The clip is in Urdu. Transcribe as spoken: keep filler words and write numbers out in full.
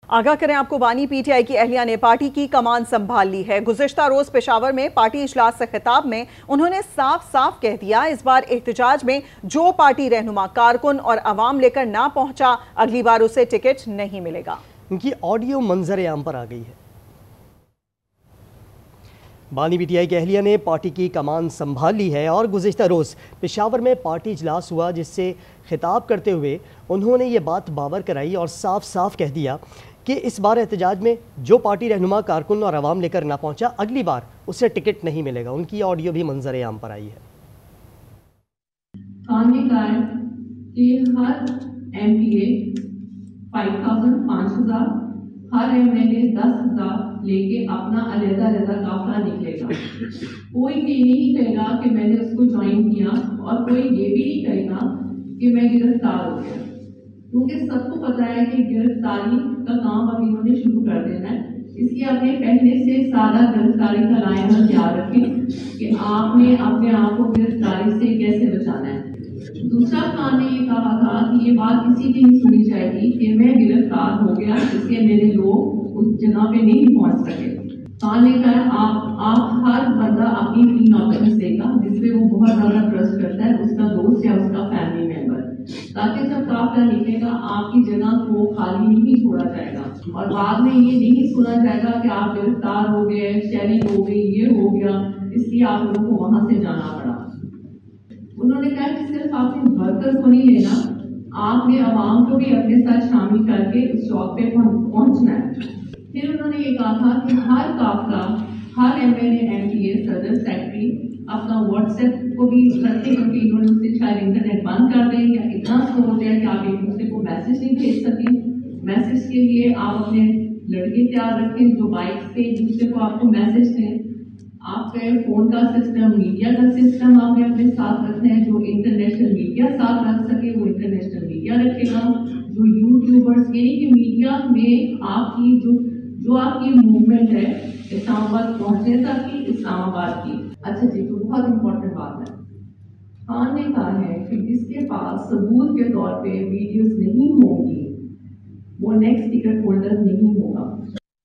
آگاہ کریں آپ کو بانی، پی ٹی آئی کی اہلیہ نے پارٹی کی کمان سنبھال لی ہے۔ گزشتہ روز پشاور میں پارٹی اجلاس سے خطاب میں انہوں نے صاف صاف کہہ دیا اس بار احتجاج میں جو پارٹی رہنما کارکن اور عوام لے کر نہ پہنچا اگلی بار اسے ٹکٹ نہیں ملے گا۔ ان کی آڈیو منظر عام پر آ گئی ہے۔ بانی پی ٹی آئی کی اہلیہ نے پارٹی کی کمان سنبھال لی ہے اور گزشتہ روز پشاور میں پارٹی اجلاس ہوا جس سے خطاب کرتے ہوئے انہوں نے یہ بات باور کرائی اور صاف صاف کہہ دیا کہ اس بار احتجاج میں جو پارٹی رہنما کارکن اور عوام لے کر نہ پہنچا اگلی بار اسے ٹکٹ نہیں ملے گا۔ ان کی آڈیو بھی منظر عام پر آئی ہے۔ خان نے کہا ہے کہ ہر M P A five thousand پانچ ہزار، ہر ایم ایل اے دس ہزار لے کے اپنا علیحدہ علیحدہ قافلہ نکلے گا۔ کوئی یہ نہیں کہے گا کہ میں نے اس کو جوائن کیا اور کوئی یہ بھی نہیں کہے گا کہ میں گرفتار ہو گیا، کیونکہ سب کو پتا ہے کہ گرفتاری کا کام ابھی انہوں نے شروع کر دینا ہے۔ اس لیے اپنے پہلے سے سارا گرفتاری کا لائحہ تیار رکھیں کہ آپ نے اپنے آپ کو گرفتاری سے کیسے بچانا ہے۔ دوسرا خان نے یہ کہا تھا کہ یہ بات کسی کی نہیں سنی جائے گی کہ میں گرفتار ہو گیا اس لیے میرے لوگ اس جگہ پہ نہیں پہنچ سکے۔ خان نے کہا آپ آپ ہر بندہ اپنی تین آپشنز دے گا جس پہ وہ بہت زیادہ ٹرسٹ کرتا ہے، اس کا دوست یا اس کا فیملی ممبر، تاکہ جب قافلہ نکلے گا آپ کی جگہ کو خالی نہیں چھوڑا جائے گا اور بعد میں یہ نہیں سنا جائے گا کہ آپ گرفتار ہو گئے، شیئرنگ ہو گئی، یہ ہو گیا، اس لیے آپ لوگوں کو وہاں سے جانا پڑا۔ انہوں نے کہا کہ صرف آپ نے ورکر کو نہیں لینا، آپ نے عوام کو بھی اپنے ساتھ شامل کر کے اس چوک پہ پہنچنا ہے۔ پھر انہوں نے یہ کہا تھا کہ ہر قافلہ، ہر M L A, M P A, صدر، سیکرٹری اپنا واٹس ایپ کو بھی کرتے کیونکہ انہوں نے اس سے شاید انٹرنیٹ بند کر دیں یا اتنا سلو ہوتا ہے کہ آپ ایک دوسرے کو میسج نہیں بھیج سکیں۔ میسج کے لیے آپ اپنے لڑکے تیار رکھیں جو بائک سے ایک دوسرے کو آپ کو میسج دیں۔ آپ کے فون کا سسٹم، میڈیا کا سسٹم آپ نے اپنے ساتھ رکھنا ہے، جو انٹرنیشنل میڈیا ساتھ رکھ سکے وہ انٹرنیشنل میڈیا رکھے گا، جو یوٹیوبرس یعنی کہ میڈیا میں آپ کی جو جو آپ کی موومنٹ ہے اسلام آباد پہنچنے تک کی، اسلام آباد کی۔ اچھا جی، تو بہت امپورٹنٹ بات ہے، خان نے کہا ہے کہ جس کے پاس ثبوت کے طور پہ ویڈیوز نہیں ہوں گی وہ نیکسٹ ٹکٹ ہولڈر نہیں ہوگا۔